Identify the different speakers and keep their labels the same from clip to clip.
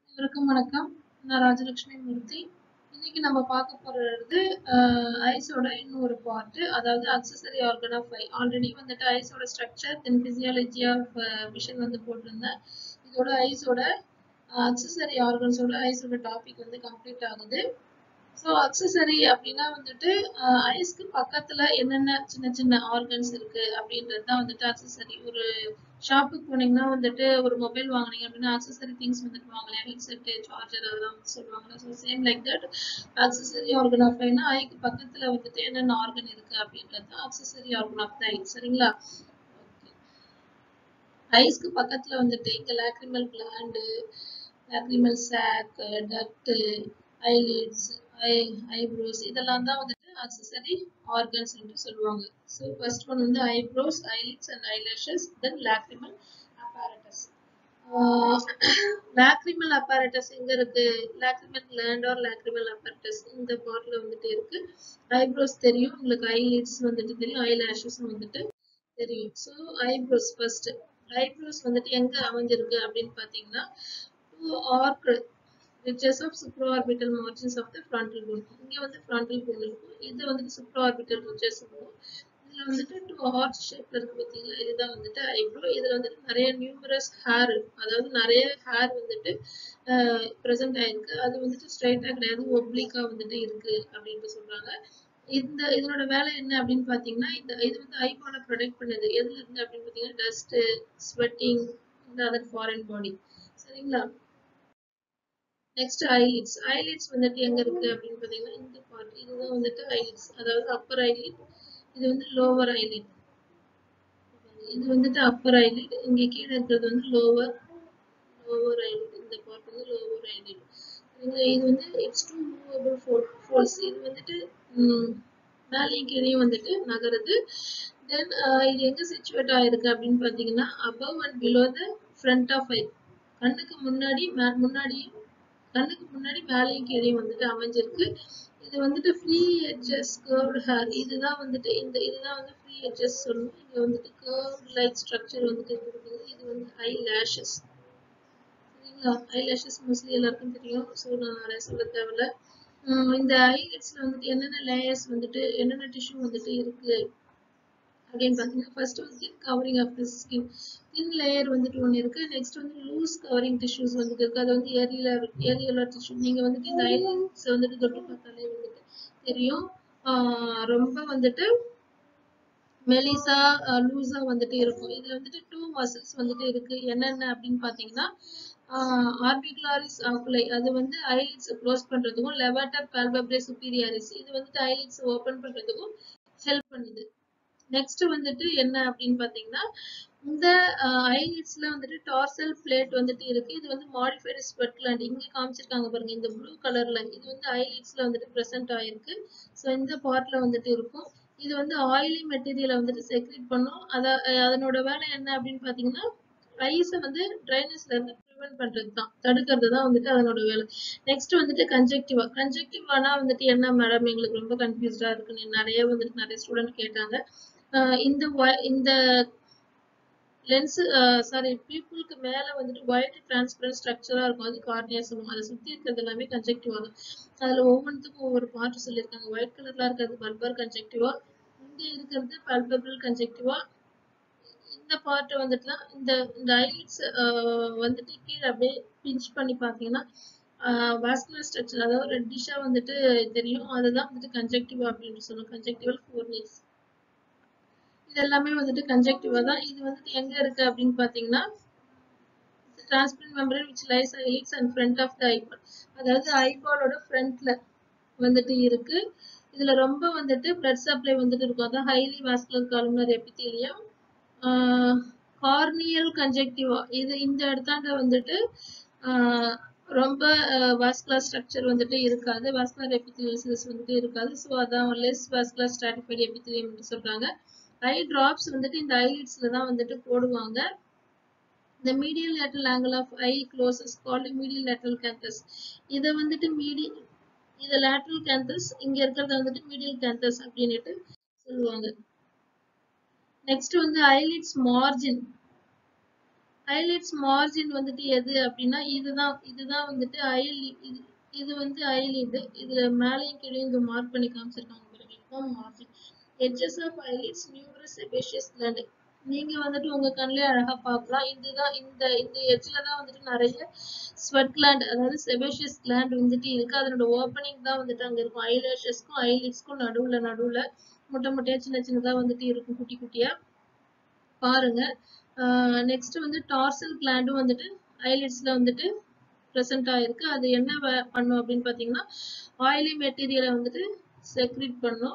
Speaker 1: அனைவருக்கும் வணக்கம். நான் ராஜலட்சுமி மூர்த்தி. இன்னைக்கு நம்ம பார்க்க போறது ஐஸோட இன்னொரு பார்ட், அதாவது accessory organ of eye. Already வந்துட்டு ஐஸோட structure then physiology of vision வந்து போட்டிருந்தேன். இதோட ஐஸோட அக்சசரி ஆர்கன்ஸோட ஐஸோட டாபிக் வந்து கம்ப்ளீட் ஆகுது. ஸோ அக்சசரி அப்படின்னா வந்துட்டு ஐஸ்க்கு பக்கத்துல என்னென்ன சின்ன சின்ன ஆர்கன்ஸ் இருக்கு அப்படின்றது தான் வந்துட்டு அக்சசரி. ஒரு ஷாப்புக்கு போனீங்கன்னா வந்துட்டு ஒரு மொபைல் வாங்குனீங்க அப்படின்னா அக்சசரி திங்ஸ் வந்துட்டு வாங்கலாம், ஹெட்செட், சார்ஜர் அதெல்லாம் வந்து சொல்லுவாங்க. So same like that accessory organ of ஐனா ஐக்கு பக்கத்துல வந்துட்டு என்னென்ன ஆர்கன் இருக்கு அப்படின்றது தான் accessory organ of the eye. சரிங்களா? ஐஸ்க்கு பக்கத்துல வந்துட்டு இங்க lacrimal gland, lacrimal sac, duct, eyelids, eyebrows இதெல்லாம் தான் வந்துட்டு அக்சசரி ஆர்கன்ஸ் என்று சொல்லுவாங்க. ஸோ ஃபர்ஸ்ட் ஒன் வந்து eyebrows, eyelids and eyelashes, then lacrimal apparatus. Lacrimal apparatus எங்க இருக்கு? Lacrimal gland or lacrimal apparatus இந்த பார்ட்ல வந்துட்டு இருக்கு. ஐப்ரோஸ் தெரியும் உங்களுக்கு, ஐலிட்ஸ் வந்துட்டு தெரியும், ஐலேஷஸ் வந்துட்டு தெரியும். So eyebrows first. ஐப்ரோஸ் வந்துட்டு எங்க அமைஞ்சிருக்கு அப்படின்னு பாத்தீங்கன்னா, two arch ridges of supraorbital margins of the frontal bone. இங்க வந்து frontal bone இருக்கும், இது வந்துட்டு supraorbital ridges இருக்கும். இதுல வந்துட்டு டூ ஹார்ட் ஷேப்ல இருக்கு பாத்தீங்களா, இதுதான் வந்துட்டு ஐப்ரோ. இதுல வந்துட்டு நிறைய நியூமரஸ் ஹேர், அதாவது நிறைய ஹேர் வந்துட்டு பிரசன்ட் ஆயிருக்கு. அது வந்துட்டு ஸ்ட்ரைட்டா கிடையாது, ஒப்ளிக்கா வந்துட்டு இருக்கு அப்படின்ட்டு சொல்றாங்க. இதனோட வேலை என்ன அப்படின்னு பாத்தீங்கன்னா, இது வந்து ஐபால ப்ரொடெக்ட் பண்ணுது. எதுல இருந்து அப்படின்னு பாத்தீங்கன்னா, dust, sweating, other foreign body. சரிங்களா? Next eyelids. ஐலிட்ஸ் வந்துட்டு எங்க இருக்கு அப்படின்னு பாத்தீங்கன்னா, இந்த பார்ட், இதுதான் வந்துட்டு ஐலிட்ஸ், அதாவது அப்பர் ஐலிட், இது வந்து லோவர் ஐலிட். இது வந்துட்டு அப்பர் ஐலிட், இங்க கீழே இருக்கிறது வந்து லோவர் ஐலிட். இந்த பார்ட் வந்து லோவர் ஐலிட். இது வந்து இட்ஸ் டூ மூவபிள் ஃபோல்ஸ். இது வந்துட்டு மேலேயும் கீழேயும் வந்துட்டு நகருது. தென் இது எங்க சிச்சுவேட் ஆயிருக்கு அப்படின்னு பாத்தீங்கன்னா, above and below the front of eye. கண்ணுக்கு முன்னாடி கண்ணுக்கு முன்னாடி மேலேயும் கீழேயும் வந்துட்டு அமைஞ்சிருக்கு. இது வந்துட்டு ஃப்ரீ எட்ஜஸ் கர்வ்டு ஹேர். இதுதான் வந்துட்டு இதுதான் வந்து ஃப்ரீ எட்ஜஸ் சொல்லுவோம். இங்க வந்துட்டு கர்வ்டு லைக் ஸ்ட்ரக்சர் வந்துட்டு இருக்குது. இது வந்து ஐ லேஷஸ். சரிங்களா? ஐ லேஷஸ் மோஸ்ட்லி எல்லாருக்கும் தெரியும். ஸோ நான் நிறைய சொல்ல தேவையில்ல. இந்த ஐலிட்ஸ்ல வந்துட்டு என்னென்ன லேயர்ஸ் வந்துட்டு என்னென்ன டிஷ்யூ வந்துட்டு இருக்கு அப்படின்னு பாத்தீங்கன்னா, ஃபர்ஸ்ட் வந்து covering of the skin. Thin layer வந்துட்டு ஒன்று இருக்கு. நெக்ஸ்ட் வந்து லூஸ் கவரிங் டிஷ்யூஸ் வந்துட்டு இருக்கு. அது வந்து ஏரியலர் டிஷ்யூ. நீங்க வந்துட்டு இந்த ஐலிட்ஸ் வந்துட்டு தொட்டு பார்த்தாலே வந்துட்டு தெரியும். ரொம்ப வந்துட்டு மெலிசா லூஸா வந்துட்டு இருக்கும். இதுல வந்துட்டு டூ மசில்ஸ் வந்துட்டு இருக்கு. என்னென்ன அப்படின்னு பாத்தீங்கன்னா, ஆர்பிகுலாரிஸ் ஆக்குலை, அது வந்து ஐலிட்ஸ் க்ளோஸ் பண்றதுக்கும், லெவாட்டர் பால்பெப்ரே சுப்பீரியாரிஸ், இது வந்துட்டு ஐலிட்ஸ் ஓபன் பண்றதுக்கும் ஹெல்ப் பண்ணுது. நெக்ஸ்ட் வந்துட்டு என்ன அப்படின்னு பாத்தீங்கன்னா, இந்த ஐலிட்ஸ்ல வந்துட்டு டார்சல் பிளேட் வந்துட்டு இருக்கு. இது வந்து மாடிஃபைடு ஸ்வெட் கிளாண்ட். இங்க காமிச்சிருக்காங்க பாருங்க, இந்த ப்ளூ கலர்ல. இது வந்து ஐலிட்ஸ்ல வந்துட்டு பிரசன்ட் ஆயிருக்கு. ஸோ இந்த பார்ட்ல வந்துட்டு இருக்கும். இது வந்து ஆயிலி மெட்டீரியலை வந்துட்டு செக்ரேட் பண்ணும். அதனோட வேலை என்ன அப்படின்னு பாத்தீங்கன்னா, ஐஸை வந்து ட்ரைனஸ்ல இருந்து ப்ரிவென்ட் பண்றது தான், தடுக்கிறது தான் வந்துட்டு அதனோட வேலை. நெக்ஸ்ட் வந்துட்டு கன்ஜெக்டிவா. கன்ஜெக்டிவானா வந்துட்டு என்ன மேடம், எங்களுக்கு ரொம்ப கன்ஃபியூஸ்டா இருக்குன்னு நிறைய ஸ்டூடெண்ட் கேட்டாங்க. இந்த லென்ஸ் பீப்புளுக்கு மேல வந்துட்டு ஒயிட் டிரான்ஸ்பரண்ட் ஸ்ட்ரக்சரா இருக்கும், அது கார்னியா சொல்லுவோம். அதை சுத்தி இருக்கிறது எல்லாமே கன்ஜெக்டிவா தான். அதுல ஒவ்வொன்றுத்துக்கும் ஒவ்வொரு பார்ட் சொல்லியிருக்காங்க. ஒயிட் கலர்ல இருக்கிறது பல்பர் கன்ஜெக்டிவா, இங்க இருக்கிறது பல்பபிள் கன்ஜெக்டிவா. இந்த பார்ட் வந்துட்டு தான் இந்த ஐலிட்ஸ் வந்துட்டு கீழே அப்படியே பிஞ்ச் பண்ணி பாத்தீங்கன்னா வாஸ்குலர் ஸ்ட்ரக்சர், அதாவது ரெட்டிஷா வந்துட்டு தெரியும். அதுதான் வந்துட்டு கன்ஜெக்டிவா அப்படின்னு சொல்லுவோம். Conjunctival fornices. இது எல்லாமே வந்துட்டு கன்ஜெக்டிவா தான். இது வந்துட்டு எங்க இருக்கு அப்படின்னு பாத்தீங்கன்னா, transparent membrane which lies eyelids and front of the eyeball. அதாவது ஐபாலோட ஃப்ரண்ட்ல வந்துட்டு இருக்கு. இதுல ரொம்ப வந்துட்டு பிளட் சப்ளை வந்துட்டு இருக்கும். அதான் highly vascular columnar epithelium. Corneal conjunctiva, இது இந்த இடத்தாண்ட வந்துட்டு ரொம்ப வாஸ்குலர் ஸ்ட்ரக்சர் வந்துட்டு இருக்காது, வாஸ்குலர் எபித்தீலியல் செல்ஸ் வந்துட்டு இருக்காது. ஸோ அதான் லெஸ் வாஸ்குலர் ஸ்ட்ராட்டிஃபைடு எபித்தீலியம் சொல்றாங்க. ஐ டிராப்ஸ் வந்துட்டு இந்த ஐலிட்ஸ்ல தான் வந்துட்டு போடுவாங்க. The medial lateral angle of eye closes called medial lateral canthus. இத வந்துட்டு இது lateral canthus, இங்க இருக்கிறது வந்துட்டு medial canthus அப்படின்னுட்டு சொல்லுவாங்க. நெக்ஸ்ட் வந்து eyelids margin. ஐலிட்ஸ் மார்ஜின் வந்துட்டு எது அப்படின்னா இதுதான் வந்துட்டு இது வந்து ஐலிட். இதுல மேலையும் கீழே இது மார்க் பண்ணி காமிச்சிருக்காங்க பாருங்க. இதுதான் margin. Edges of eyelids numerous sebaceous gland. நீங்க வந்துட்டு உங்க கண்ணிலே அழகா பார்க்கலாம். இதுதான் இந்த எட்ஜ்ல தான் வந்துட்டு நிறைய ஸ்வெட் கிளாண்ட், அதாவது செபேஷியஸ் கிளாண்ட் வந்துட்டு இருக்கு. அதனோட ஓப்பனிங் தான் வந்துட்டு அங்க இருக்கும். ஐலேஷஸ்க்கும் ஐலிட்ஸ்க்கும் நடுவுல முட்டை முட்டையா சின்னதா வந்துட்டு இருக்கும், குட்டி குட்டியா பாருங்க. நெக்ஸ்ட் வந்து டார்சல் கிளாண்டும் வந்துட்டு ஐலிட்ஸ்ல வந்துட்டு பிரசன்ட் ஆயிருக்கு. அது என்ன பண்ணும் அப்படின்னு பாத்தீங்கன்னா ஆயிலி மெட்டீரியலை வந்துட்டு செக்ரீட் பண்ணும்.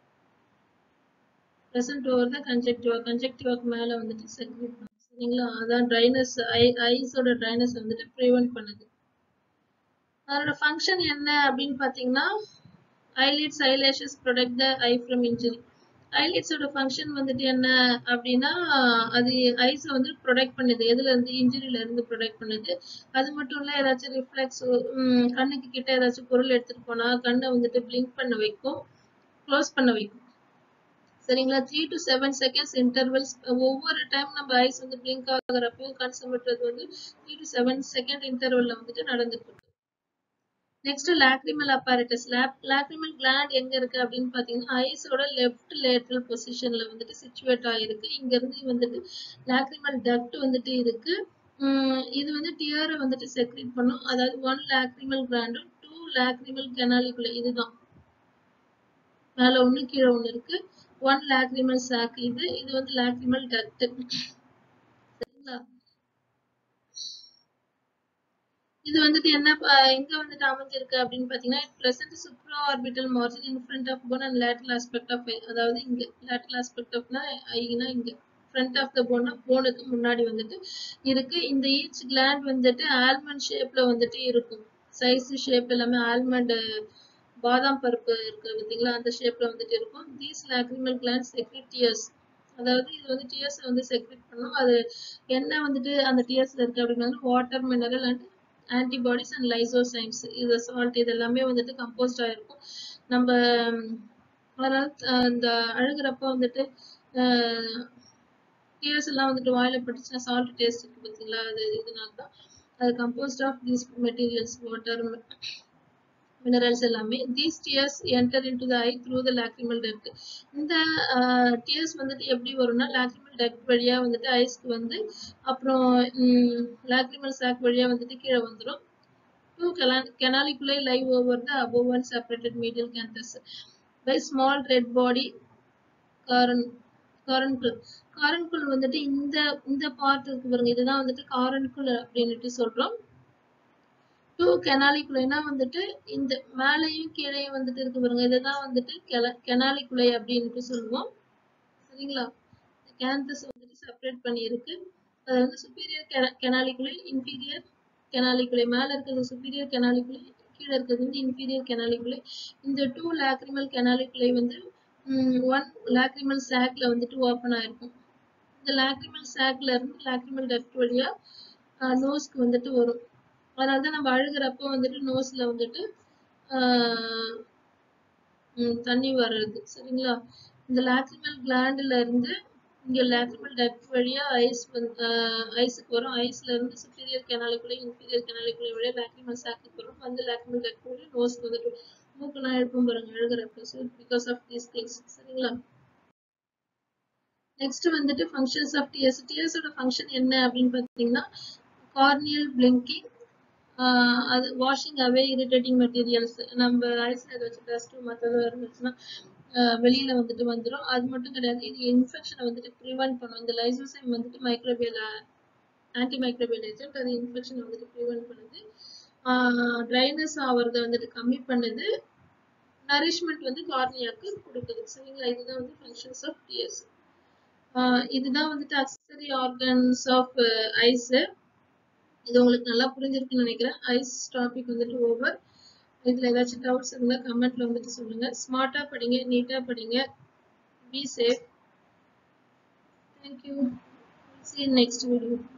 Speaker 1: பிரசன்ட் ஓவர் த கன்ஜெக்டிவாக்கு மேல வந்துட்டு செக்ரீட் பண்ணும். சரிங்களா? அதான் ட்ரைனஸ், ஐஸோட ட்ரைனஸ் வந்துட்டு ப்ரிவென்ட் பண்ணுது. அதோட ஃபங்க்ஷன் என்ன அப்படின்னு பாத்தீங்கன்னா eyelids eyelashes protect the eye from injury. ஐலிட்ஸோட ஃபங்க்ஷன் வந்துட்டு என்ன அப்படின்னா அது ஐஸை வந்து ப்ரொடெக்ட் பண்ணுது. எதுல இருந்து? இன்ஜுரியில இருந்து ப்ரொடெக்ட் பண்ணுது. அது மட்டும் இல்ல, ஏதாச்சும் ரிஃப்ளெக்ஸ் கண்ணுக்கு கிட்ட ஏதாச்சும் பொருள் எடுத்துட்டு போனா கண்ணை வந்துட்டு பிளிங்க் பண்ண வைக்கும், க்ளோஸ் பண்ண வைக்கும். சரிங்களா? 3 to 7 seconds இன்டர்வல்ஸ். ஒவ்வொரு டைம் நம்ம ஐஸ் வந்து பிளிங்க் ஆகுறப்பையும் கண் சிமிட்டுறது வந்து 3 to 7 செகண்ட் இன்டர்வல்ல வந்துட்டு நடந்துட்டு இருக்கு. Next lacrimal apparatus. Lacrimal gland எங்க இருக்கு அப்படின்னு பாத்தீங்கன்னா ஐஸோட லெஃப்ட் லேட்டரல் பொசிஷன்ல வந்துட்டு சிச்சுவேட் ஆயிருக்கு. இங்க இருந்து வந்துட்டு லாக்ரிமல் டக்ட் வந்துட்டு இருக்கு. இது வந்து டியரை வந்துட்டு செக்ரீட் பண்ணும். அதாவது 1 லாக்ரிமல் கிளாண்டும் 2 லாக்ரிமல் கெனாலிகுலை. இதுதான் மேல ஒண்ணு கீழே ஒண்ணு இருக்கு. 1 லாக்ரிமல் சாக். இது வந்து லாக்ரிமல் டக்ட். சரிங்களா? இது வந்துட்டு என்ன எங்க வந்துட்டு அமைஞ்சிருக்கு அப்படின்னு பாத்தீங்கன்னா present supraorbital margin in front of bone and lateral aspect of eye. அதாவது இங்க லேட்டரல் ஆஸ்பெக்ட் ஆஃப்னா ஐனா இங்க ஃப்ரண்ட் ஆஃப் த போன்னா போனுக்கு முன்னாடி வந்துட்டு இருக்கு. இந்த ஈச் கிளாண்ட் வந்துட்டு ஆல்மண்ட் ஷேப்ல வந்துட்டு இருக்கும். சைஸ் ஷேப் எல்லாமே ஆல்மண்ட் பாதாம் பருப்பு இருக்கு பார்த்தீங்களா, அந்த ஷேப்ல வந்துட்டு இருக்கும். These lacrimal glands secrete tears. அதாவது இது வந்து டியர்ஸ் வந்து செக்ரீட் பண்ணும். அது என்ன வந்துட்டு அந்த டியர்ஸ்ல இருக்கு அப்படின்னா water, mineral and antibodies and lysozymes. இது சால்ட், இது எல்லாமே வந்துட்டு கம்போஸ்ட் ஆயிருக்கும். நம்ம அதனால இந்த அழுகுறப்ப வந்துட்டு டியர்ஸ் எல்லாம் வந்துட்டு வாயில பட்டுச்சுன்னா சால்ட் டேஸ்ட் இருக்கு பார்த்தீங்களா, அது இதனால தான். அது composed of these materials, water, minerals எல்லாமே. These tears enter into the eye through the lacrimal duct. இந்த டியர்ஸ் வந்துட்டு எப்படி வரும்னா லாக்ரிமல் டக்ட் வழியா வந்துட்டு ஐஸ்க்கு வந்து அப்புறம் லாக்ரிமல் சாக் வழியா வந்துட்டு கீழே வந்துடும். 2 canaliculi lie over the above one separated medial canthus by small red body caruncle. caruncle வந்துட்டு இந்த பார்ட் இருக்கு பாருங்க, இதுதான் வந்துட்டு caruncle அப்படின்னுட்டு சொல்றோம். 2 canaliculi வந்துட்டு இந்த மேலையும் கீழையும் வந்துட்டு இருக்கு பாருங்க, இதுதான் வந்துட்டு canaliculi அப்படின்னுட்டு சொல்லுவோம். சரிங்களா? canthus வந்துட்டு செப்பரேட் பண்ணி இருக்கு. அது வந்து superior canaliculi, inferior canaliculi. மேல இருக்கிறது superior canaliculi, கீழே இருக்கிறது வந்து inferior canaliculi. இந்த 2 lacrimal canaliculi வந்து 1 lacrimal sac-ல வந்துட்டு ஓபன் ஆயிருக்கும். இந்த lacrimal sac-ல இருந்து lacrimal duct வழியா நோஸ்க்கு வந்துட்டு வரும். அதனாலதான் நம்ம அழுகிறப்போ வந்துட்டு நோஸ்ல வந்துட்டு தண்ணி வர்றது. சரிங்களா? இந்த லாக்ரிமல் கிளாண்ட்ல இருந்து இங்க லாக்ரிமல் டக்ட் வழியா ஐஸ்க்கு வரும். ஐஸ்ல இருந்து சுப்பீரியர் கெனாலிகுலை, இன்ஃபீரியர் கெனாலிகுலை வழியா லாக்ரிமல் சாக்குக்கு வரும். வந்து லாக்ரிமல் டக்ட் வழியா நோஸ்க்கு வந்துட்டு மூக்கெல்லாம் எழுப்பும் பாருங்க அழுகிறப்ப. So because of these things. சரிங்களா? நெக்ஸ்ட் வந்துட்டு ஃபங்க்ஷன்ஸ் ஆஃப் டியர்ஸ். டியர்ஸோட ஃபங்க்ஷன் என்ன அப்படின்னு பார்த்தீங்கன்னா கார்னியல் பிளிங்கிங், அது வாஷிங் அவே இரிட்டேட்டிங் மெட்டீரியல்ஸ். நம்ம ஐஸ்ல ஏதாச்சும் டஸ்ட் மற்றதோ இருந்துச்சுன்னா வெளியில வந்துட்டு வந்துடும். அது மட்டும் கிடையாது, இது இன்ஃபெக்ஷனை வந்துட்டு ப்ரிவென்ட் பண்ணும். இந்த லைசோசைம் வந்துட்டு மைக்ரோபியல் ஆன்டி மைக்ரோபியல் ஏஜென்ட், அது இன்ஃபெக்ஷனை வந்துட்டு ப்ரிவென்ட் பண்ணுது. ட்ரைனஸ் ஆகிறத வந்துட்டு கம்மி பண்ணுது. நரிஷ்மெண்ட் வந்து கார்னியாக்கு கொடுக்குது. சரிங்களா? இதுதான் வந்து ஃபங்க்ஷன்ஸ் ஆஃப் டியர்ஸ். இதுதான் வந்துட்டு அக்சசரி ஆர்கன்ஸ் ஆஃப் ஐஸ். இது உங்களுக்கு நல்லா புரிஞ்சிருக்குன்னு நினைக்கிறேன். ஐஸ் டாபிக் வந்துட்டு ஓவர். இதுல ஏதாச்சும் டவுட்ஸ் இருந்தா கமெண்ட்ல வந்துட்டு சொல்லுங்க. ஸ்மார்ட்டா படிங்க, நீட்டா படிங்க. Be safe. Thank you. See you in next video.